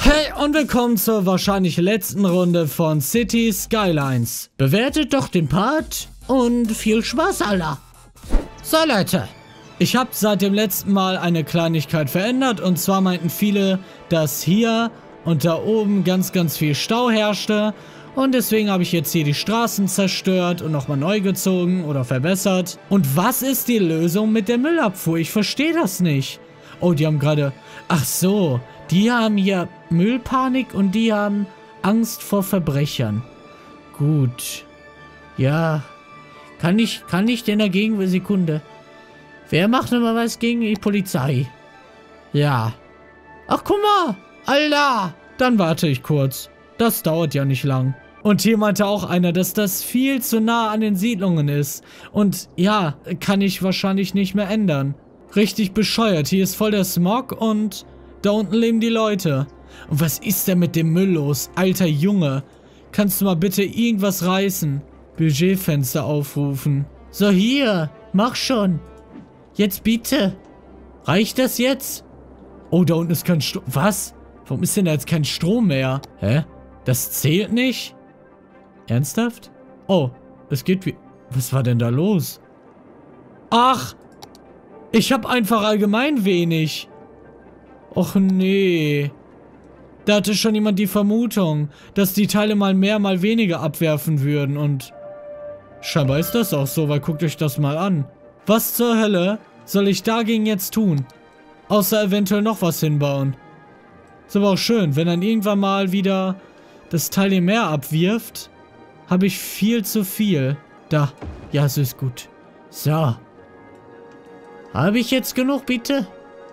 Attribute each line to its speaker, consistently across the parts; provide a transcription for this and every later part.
Speaker 1: Hey und willkommen zur wahrscheinlich letzten Runde von Cities Skylines. Bewertet doch den Part und viel Spaß, Alter. So Leute, ich habe seit dem letzten Mal eine Kleinigkeit verändert und zwar meinten viele, dass hier und da oben ganz viel Stau herrschte und deswegen habe ich jetzt hier die Straßen zerstört und nochmal neu gezogen oder verbessert. Und was ist die Lösung mit der Müllabfuhr? Ich verstehe das nicht. Oh, die haben gerade... Ach so, die haben hier Müllpanik und die haben Angst vor Verbrechern. Gut. Ja. Kann ich denn dagegen? Sekunde. Wer macht denn mal was gegen die Polizei? Ja. Ach, guck mal. Alter. Dann warte ich kurz. Das dauert ja nicht lang. Und hier meinte auch einer, dass das viel zu nah an den Siedlungen ist. Und ja, kann ich wahrscheinlich nicht mehr ändern. Richtig bescheuert. Hier ist voll der Smog und da unten leben die Leute. Und was ist denn mit dem Müll los? Alter Junge. Kannst du mal bitte irgendwas reißen? Budgetfenster aufrufen. So, hier. Mach schon. Jetzt bitte. Reicht das jetzt? Oh, da unten ist kein Strom. Was? Warum ist denn da jetzt kein Strom mehr? Hä? Das zählt nicht? Ernsthaft? Oh, es geht wie... Was war denn da los? Ach! Ich hab einfach allgemein wenig. Och nee. Da hatte schon jemand die Vermutung, dass die Teile mal mehr, mal weniger abwerfen würden und... Scheinbar ist das auch so, weil guckt euch das mal an. Was zur Hölle soll ich dagegen jetzt tun? Außer eventuell noch was hinbauen. Ist aber auch schön, wenn dann irgendwann mal wieder das Teil hier mehr abwirft, habe ich viel zu viel. Da. Ja, so ist gut. So. Habe ich jetzt genug, bitte?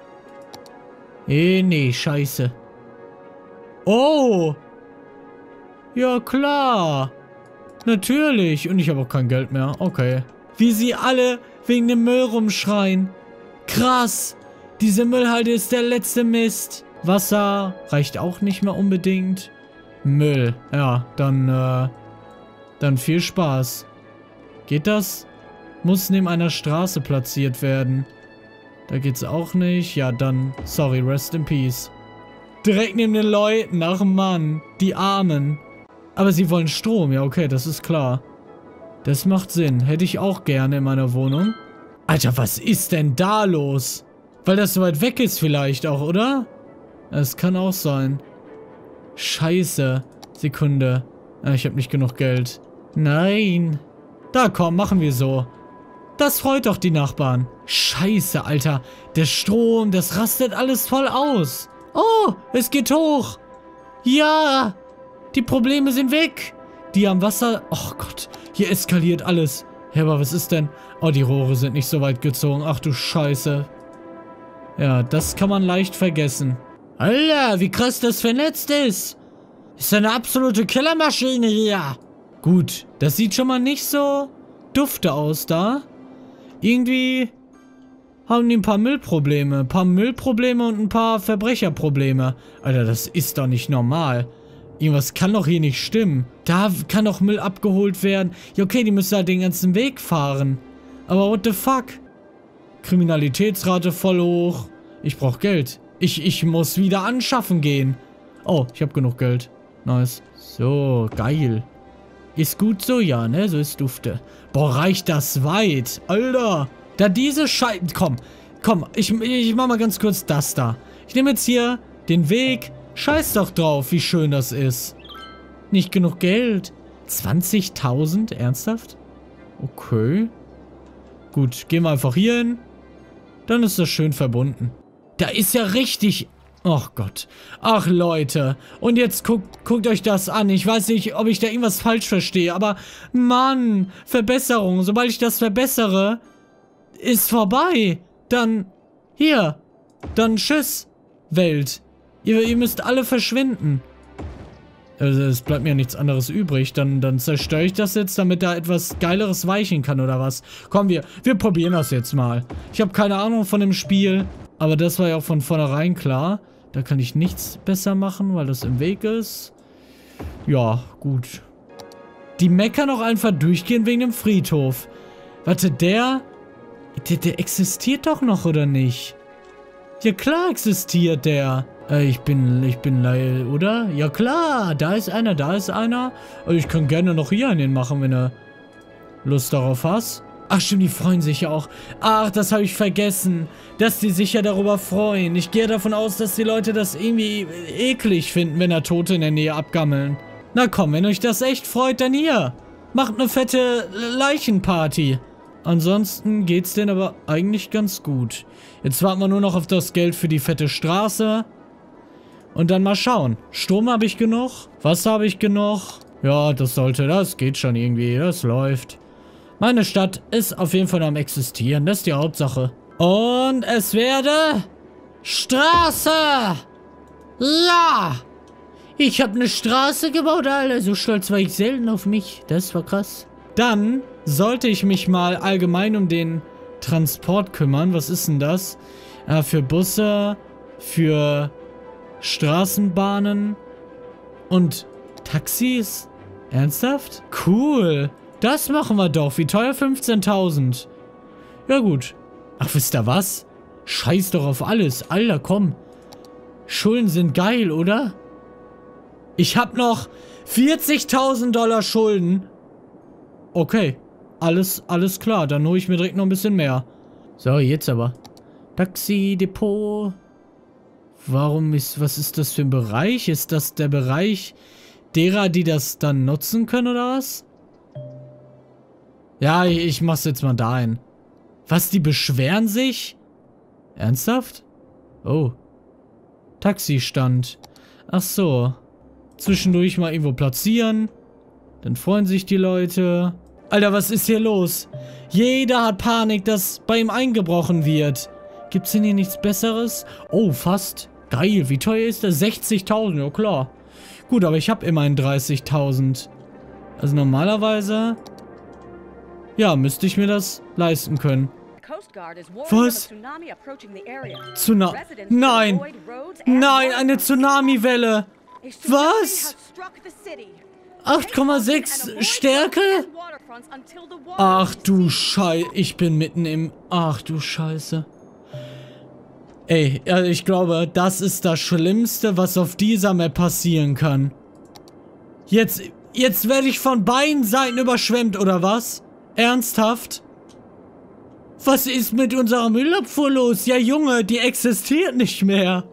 Speaker 1: Nee, scheiße. Oh! Ja, klar. Natürlich. Und ich habe auch kein Geld mehr. Okay. Wie sie alle wegen dem Müll rumschreien. Krass. Diese Müllhalde ist der letzte Mist. Wasser reicht auch nicht mehr unbedingt. Müll. Ja, dann viel Spaß. Geht das? Muss neben einer Straße platziert werden. Da geht's auch nicht. Ja, dann, sorry, rest in peace. Direkt neben den Leuten. Ach Mann, die Armen. Aber sie wollen Strom. Ja, okay, das ist klar. Das macht Sinn. Hätte ich auch gerne in meiner Wohnung. Alter, was ist denn da los? Weil das so weit weg ist vielleicht auch, oder? Es kann auch sein. Scheiße. Sekunde. Ah, ich habe nicht genug Geld. Nein. Da, komm, machen wir so. Das freut doch die Nachbarn. Scheiße, Alter. Der Strom, das rastet alles voll aus. Oh, es geht hoch. Ja. Die Probleme sind weg. Die am Wasser... Oh Gott, hier eskaliert alles. Hä, aber was ist denn? Oh, die Rohre sind nicht so weit gezogen. Ach du Scheiße. Ja, das kann man leicht vergessen. Alter, wie krass das vernetzt ist. Ist eine absolute Killermaschine hier. Gut, das sieht schon mal nicht so dufte aus da. Irgendwie haben die ein paar Müllprobleme. Ein paar Müllprobleme und ein paar Verbrecherprobleme. Alter, das ist doch nicht normal. Irgendwas kann doch hier nicht stimmen. Da kann doch Müll abgeholt werden. Ja, okay, die müssen halt den ganzen Weg fahren. Aber what the fuck? Kriminalitätsrate voll hoch. Ich brauche Geld. Ich muss wieder anschaffen gehen. Oh, ich habe genug Geld. Nice. So, geil. Ist gut so, ja, ne? So ist dufte. Boah, reicht das weit. Alter. Da diese Scheiben... Komm. Ich mach mal ganz kurz das da. Ich nehme jetzt hier den Weg. Scheiß doch drauf, wie schön das ist. Nicht genug Geld. 20.000? Ernsthaft? Okay. Gut, gehen wir einfach hier hin. Dann ist das schön verbunden. Da ist ja richtig... Oh Gott. Ach Leute. Und jetzt guckt euch das an. Ich weiß nicht, ob ich da irgendwas falsch verstehe, aber Mann, Verbesserung. Sobald ich das verbessere, ist vorbei. Dann, hier. Dann tschüss, Welt. Ihr müsst alle verschwinden. Also es bleibt mir nichts anderes übrig. Dann zerstöre ich das jetzt, damit da etwas Geileres weichen kann oder was. Komm, wir probieren das jetzt mal. Ich habe keine Ahnung von dem Spiel, aber das war ja auch von vornherein klar. Da kann ich nichts besser machen, weil das im Weg ist. Ja, gut. Die meckern auch einfach durchgehen wegen dem Friedhof. Warte, der existiert doch noch, oder nicht? Ja, klar existiert der. Ich bin oder? Ja klar, da ist einer, da ist einer. Ich kann gerne noch hier einen machen, wenn du Lust darauf hast. Ach stimmt, die freuen sich ja auch. Ach, das habe ich vergessen, dass die sich ja darüber freuen. Ich gehe davon aus, dass die Leute das irgendwie eklig finden, wenn da Tote in der Nähe abgammeln. Na komm, wenn euch das echt freut, dann hier. Macht eine fette Leichenparty. Ansonsten geht's denen aber eigentlich ganz gut. Jetzt warten wir nur noch auf das Geld für die fette Straße. Und dann mal schauen. Strom habe ich genug. Wasser habe ich genug. Ja, das geht schon irgendwie. Das läuft. Meine Stadt ist auf jeden Fall am Existieren. Das ist die Hauptsache. Und es werde Straße. Ja. Ich habe eine Straße gebaut, Alter. So stolz war ich selten auf mich. Das war krass. Dann sollte ich mich mal allgemein um den Transport kümmern. Was ist denn das? Für Busse, für Straßenbahnen und Taxis? Ernsthaft? Cool. Das machen wir doch. Wie teuer? 15.000. Ja gut. Ach, wisst ihr was? Scheiß doch auf alles. Alter, komm. Schulden sind geil, oder? Ich hab noch 40.000 Dollar Schulden. Okay. Alles klar. Dann hole ich mir direkt noch ein bisschen mehr. So, jetzt aber. Taxi-Depot. Was ist das für ein Bereich? Ist das der Bereich derer, die das dann nutzen können, oder was? Ja, ich mach's jetzt mal dahin. Was, die beschweren sich? Ernsthaft? Oh. Taxistand. Ach so. Zwischendurch mal irgendwo platzieren. Dann freuen sich die Leute. Alter, was ist hier los? Jeder hat Panik, dass bei ihm eingebrochen wird. Gibt's denn hier nichts Besseres? Oh, fast. Geil, wie teuer ist das? 60.000, ja klar. Gut, aber ich habe immerhin 30.000. Also normalerweise... Ja, müsste ich mir das leisten können. Was? Nein! Nein, eine Tsunami-Welle! Was? 8,6 Stärke? Ach du Scheiße, ich bin mitten im... Ach du Scheiße. Ey, ich glaube, das ist das Schlimmste, was auf dieser Map passieren kann. Jetzt werde ich von beiden Seiten überschwemmt, oder was? Ernsthaft? Was ist mit unserer Müllabfuhr los? Ja, Junge, die existiert nicht mehr.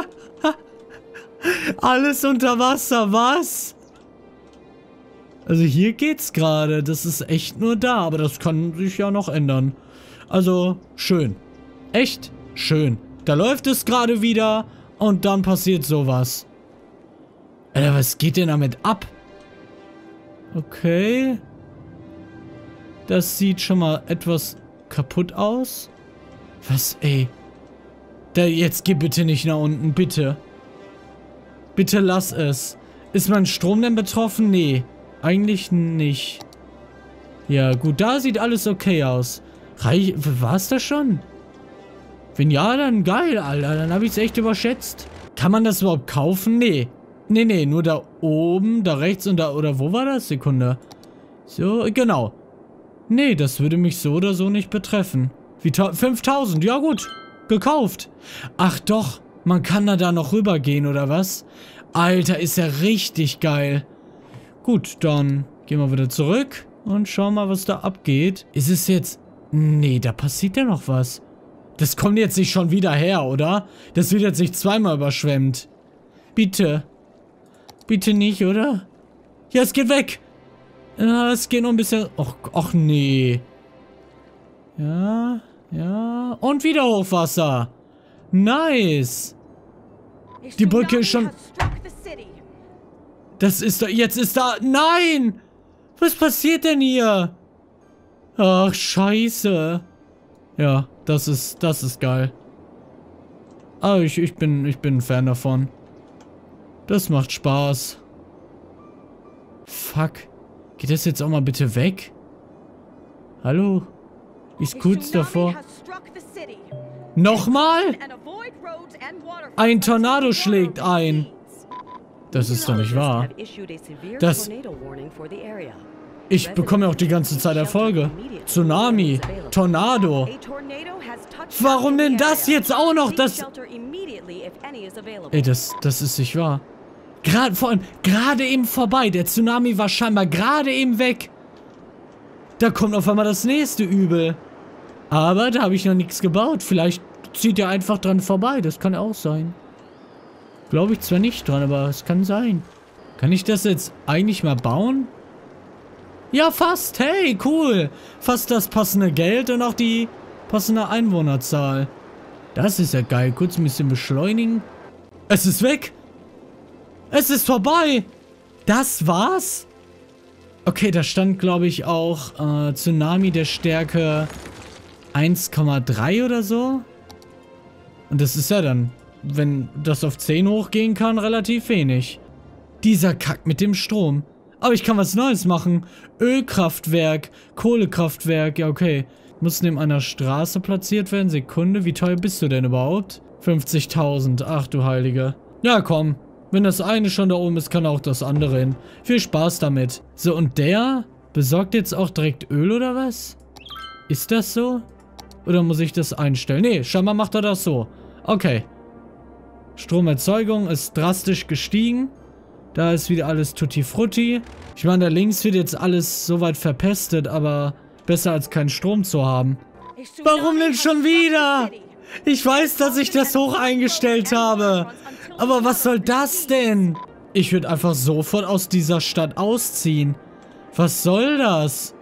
Speaker 1: Alles unter Wasser, was? Also hier geht's gerade. Das ist echt nur da, aber das kann sich ja noch ändern. Also, schön. Echt schön. Da läuft es gerade wieder und dann passiert sowas. Alter, was geht denn damit ab? Okay. Das sieht schon mal etwas kaputt aus. Was, ey? Jetzt geh bitte nicht nach unten, bitte. Bitte lass es. Ist mein Strom denn betroffen? Nee, eigentlich nicht. Ja, gut, da sieht alles okay aus. War's das schon? Wenn ja, dann geil, Alter. Dann habe ich es echt überschätzt. Kann man das überhaupt kaufen? Nee. Nee, nur da oben, da rechts und da... Oder wo war das? Sekunde. So, genau. Nee, das würde mich so oder so nicht betreffen. Wie 5.000, ja gut. Gekauft. Ach doch, man kann da noch rübergehen, oder was? Alter, ist ja richtig geil. Gut, dann gehen wir wieder zurück und schauen mal, was da abgeht. Ist es jetzt... Nee, da passiert ja noch was. Das kommt jetzt nicht schon wieder her, oder? Das wird jetzt nicht zweimal überschwemmt. Bitte. Bitte nicht, oder? Ja, es geht weg. Ja, es geht noch ein bisschen... Och, nee. Ja. Und wieder Hochwasser. Nice. Die Brücke ist schon... Das ist da... Jetzt ist da... Nein! Was passiert denn hier? Ach, scheiße. Ja, das ist geil. Ah, ich bin ein Fan davon. Das macht Spaß. Fuck. Geht das jetzt auch mal bitte weg? Hallo? Ist kurz davor. Nochmal? Ein Tornado schlägt ein. Das ist doch nicht wahr. Ich bekomme ja auch die ganze Zeit Erfolge. Tsunami, Tornado. Warum denn das jetzt auch noch? Ey, das ist nicht wahr. Vor allem, gerade eben vorbei. Der Tsunami war scheinbar gerade eben weg. Da kommt auf einmal das nächste Übel. Aber da habe ich noch nichts gebaut. Vielleicht zieht er einfach dran vorbei. Das kann auch sein. Glaube ich zwar nicht dran, aber es kann sein. Kann ich das jetzt eigentlich mal bauen? Ja, fast. Hey, cool. Fast das passende Geld und auch die passende Einwohnerzahl. Das ist ja geil. Kurz ein bisschen beschleunigen. Es ist weg. Es ist vorbei. Das war's? Okay, da stand, glaube ich, auch Tsunami der Stärke 1,3 oder so. Und das ist ja dann, wenn das auf 10 hochgehen kann, relativ wenig. Dieser Kack mit dem Strom. Aber ich kann was Neues machen. Ölkraftwerk, Kohlekraftwerk, ja okay. Muss neben einer Straße platziert werden. Sekunde, wie teuer bist du denn überhaupt? 50.000, ach du Heilige. Ja komm, wenn das eine schon da oben ist, kann auch das andere hin. Viel Spaß damit. So, und der besorgt jetzt auch direkt Öl oder was? Ist das so? Oder muss ich das einstellen? Nee, scheinbar macht er das so. Okay. Stromerzeugung ist drastisch gestiegen. Da ist wieder alles tutti frutti. Ich meine, da links wird jetzt alles soweit verpestet, aber besser als keinen Strom zu haben. Warum denn schon wieder? Ich weiß, dass ich das hoch eingestellt habe. Aber was soll das denn? Ich würde einfach sofort aus dieser Stadt ausziehen. Was soll das?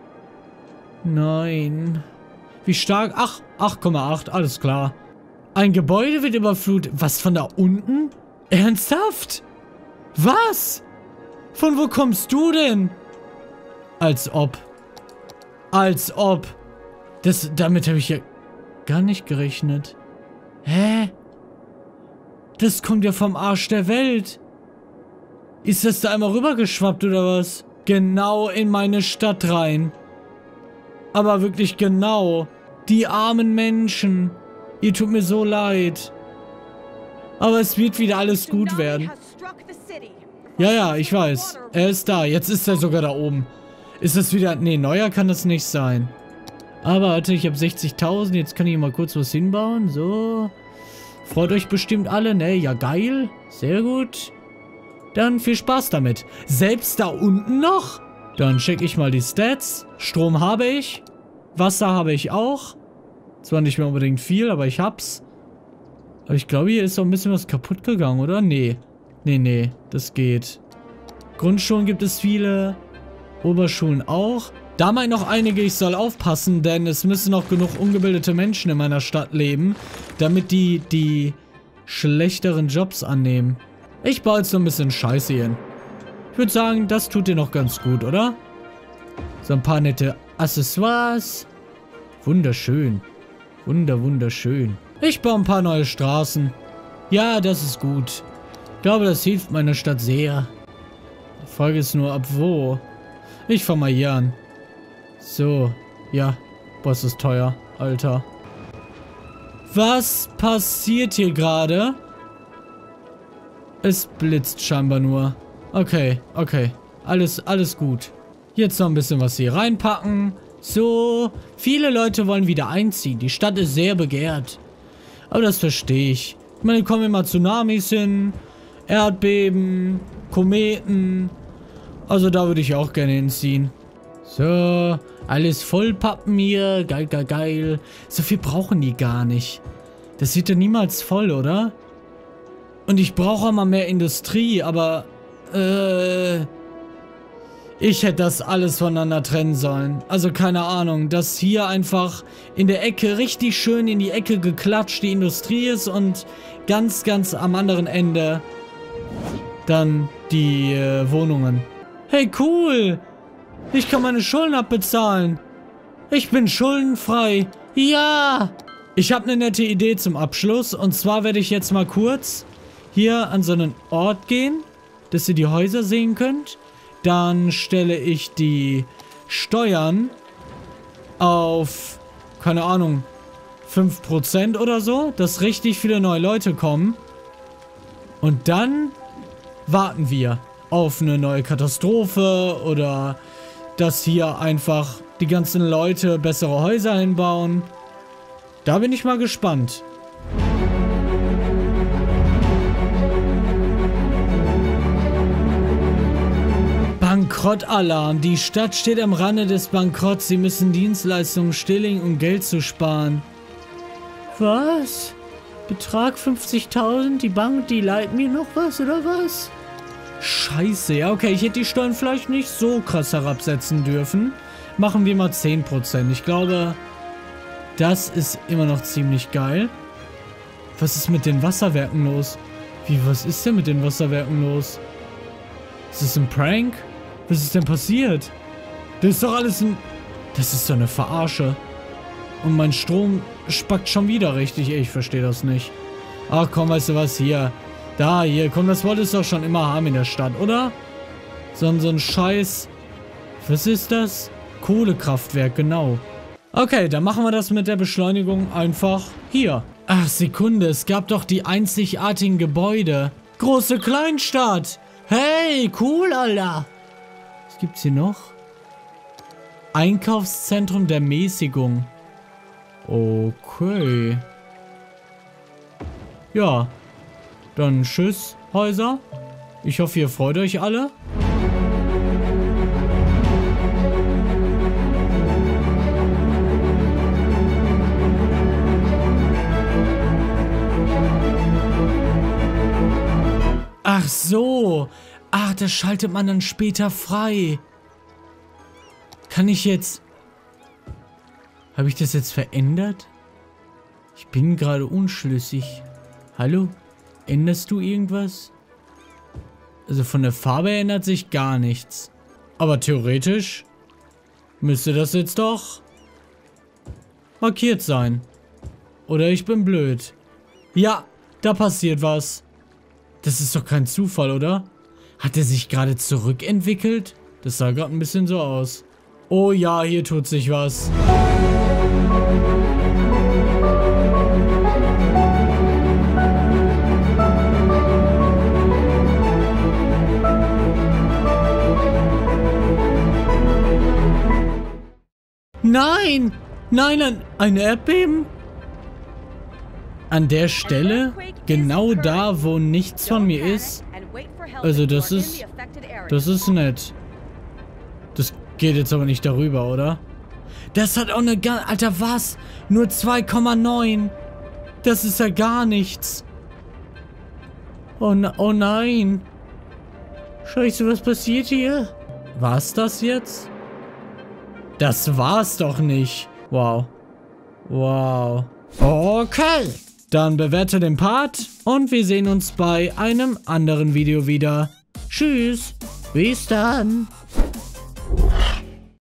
Speaker 1: Nein. Wie stark? Ach, 8,8, alles klar. Ein Gebäude wird überflutet. Was, von da unten? Ernsthaft? Was? Von wo kommst du denn? Als ob. Als ob. Damit habe ich ja gar nicht gerechnet. Hä? Das kommt ja vom Arsch der Welt. Ist das da einmal rübergeschwappt oder was? Genau in meine Stadt rein. Aber wirklich genau. Die armen Menschen. Ihr tut mir so leid. Aber es wird wieder alles gut werden. Ja, ja, ich weiß. Er ist da. Jetzt ist er sogar da oben. Ist das wieder... Nee, neuer kann das nicht sein. Aber warte, ich habe 60.000. Jetzt kann ich mal kurz was hinbauen. So. Freut euch bestimmt alle, ne? Ja, geil. Sehr gut. Dann viel Spaß damit. Selbst da unten noch? Dann check ich mal die Stats. Strom habe ich. Wasser habe ich auch. Zwar nicht mehr unbedingt viel, aber ich hab's. Aber ich glaube, hier ist auch ein bisschen was kaputt gegangen, oder? Nee. Nee, das geht. Grundschulen gibt es viele. Oberschulen auch. Da meint noch einige, ich soll aufpassen, denn es müssen noch genug ungebildete Menschen in meiner Stadt leben, damit die schlechteren Jobs annehmen. Ich baue jetzt so ein bisschen Scheiße hin. Ich würde sagen, das tut dir noch ganz gut, oder? So ein paar nette Accessoires. Wunderschön. Wunderschön. Ich baue ein paar neue Straßen. Ja, das ist gut. Ich glaube, das hilft meiner Stadt sehr. Die Frage ist nur, ab wo? Ich fange mal hier an. So. Ja. Boah, ist das teuer. Alter. Was passiert hier gerade? Es blitzt scheinbar nur. Okay. Alles gut. Jetzt noch ein bisschen was hier reinpacken. So. Viele Leute wollen wieder einziehen. Die Stadt ist sehr begehrt. Aber das verstehe ich. Ich meine, kommen immer Tsunamis hin. Erdbeben. Kometen. Also da würde ich auch gerne hinziehen. So. Alles vollpappen hier. Geil. So viel brauchen die gar nicht. Das wird ja niemals voll, oder? Und ich brauche auch mal mehr Industrie, aber... ich hätte das alles voneinander trennen sollen. Also keine Ahnung, dass hier einfach in der Ecke richtig schön in die Ecke geklatscht die Industrie ist und ganz am anderen Ende dann die Wohnungen. Hey, cool! Ich kann meine Schulden abbezahlen. Ich bin schuldenfrei. Ja! Ich habe eine nette Idee zum Abschluss. Und zwar werde ich jetzt mal kurz hier an so einen Ort gehen, dass ihr die Häuser sehen könnt. Dann stelle ich die Steuern auf, keine Ahnung, 5% oder so, dass richtig viele neue Leute kommen. Und dann warten wir auf eine neue Katastrophe oder dass hier einfach die ganzen Leute bessere Häuser hinbauen. Da bin ich mal gespannt. Bankrott-Alarm. Die Stadt steht am Rande des Bankrotts. Sie müssen Dienstleistungen stillen, um Geld zu sparen. Was? Betrag 50.000? Die Bank, die leiht mir noch was, oder was? Scheiße, ja okay, ich hätte die Steuern vielleicht nicht so krass herabsetzen dürfen. Machen wir mal 10%. Ich glaube, das ist immer noch ziemlich geil. Was ist mit den Wasserwerken los? Was ist denn mit den Wasserwerken los? Ist das ein Prank? Was ist denn passiert? Das ist doch alles ein... Das ist doch eine Verarsche. Und mein Strom spackt schon wieder richtig. Ich verstehe das nicht. Ach komm, weißt du was? Hier. Hier. Komm, das wolltest du doch schon immer haben in der Stadt, oder? So ein Scheiß... Was ist das? Kohlekraftwerk, genau. Okay, dann machen wir das mit der Beschleunigung einfach hier. Ach, Sekunde. Es gab doch die einzigartigen Gebäude. Große Kleinstadt. Hey, cool, Alter. Was gibt's hier noch? Einkaufszentrum der Mäßigung. Okay. Ja. Dann tschüss, Häuser. Ich hoffe, ihr freut euch alle. Ach so. Ach, das schaltet man dann später frei. Kann ich jetzt... Habe ich das jetzt verändert? Ich bin gerade unschlüssig. Hallo? Änderst du irgendwas? Also von der Farbe ändert sich gar nichts. Aber theoretisch müsste das jetzt doch markiert sein. Oder ich bin blöd. Ja, da passiert was. Das ist doch kein Zufall, oder? Hat er sich gerade zurückentwickelt? Das sah gerade ein bisschen so aus. Oh ja, hier tut sich was. Nein! Nein, ein Erdbeben? An der Stelle? Genau da, wo nichts von mir ist? Also das ist nett. Das geht jetzt aber nicht darüber, oder? Das hat auch eine Alter, was? Nur 2,9. Das ist ja gar nichts. Oh nein. Scheiße, was passiert hier? War's das jetzt? Das war's doch nicht. Wow. Wow. Okay. Dann bewerte den Part und wir sehen uns bei einem anderen Video wieder. Tschüss. Bis dann.